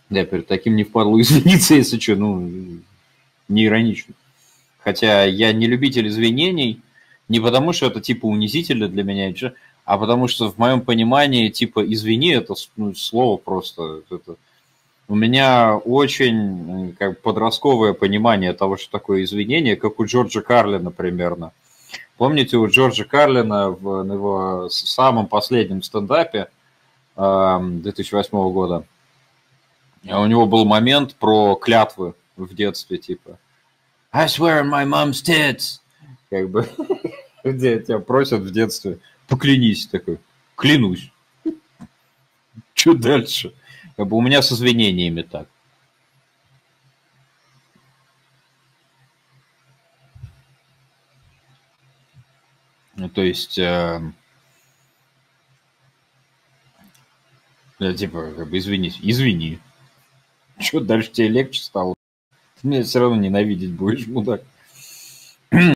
Да, перед таким не впадло извиниться, если что, ну, не иронично. Хотя я не любитель извинений, не потому что это типа унизительно для меня, а потому что в моем понимании типа извини это ну, слово просто. Это, у меня очень как подростковое понимание того, что такое извинение, как у Джорджа Карлина примерно. Помните, у Джорджа Карлина на его самом последнем стендапе 2008 года у него был момент про клятвы в детстве, типа I swear on my mom's tits. Как бы, где тебя просят в детстве, поклянись такой, клянусь. Что дальше? Как бы у меня с извинениями так. Ну, то есть, типа, как бы, извинись, извини. Что дальше тебе легче стало? Ты меня все равно ненавидеть будешь, мудак.